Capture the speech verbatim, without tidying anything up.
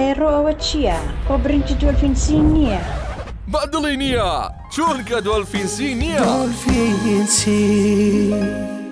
ro awachia, ko brinchi dolphin sinia. Badalinia, churka dolphin sinia. Dolphin sea.